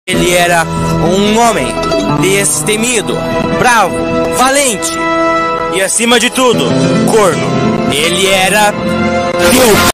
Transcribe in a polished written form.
Ele era um homem destemido, bravo, valente e, acima de tudo, corno. Ele era Deus.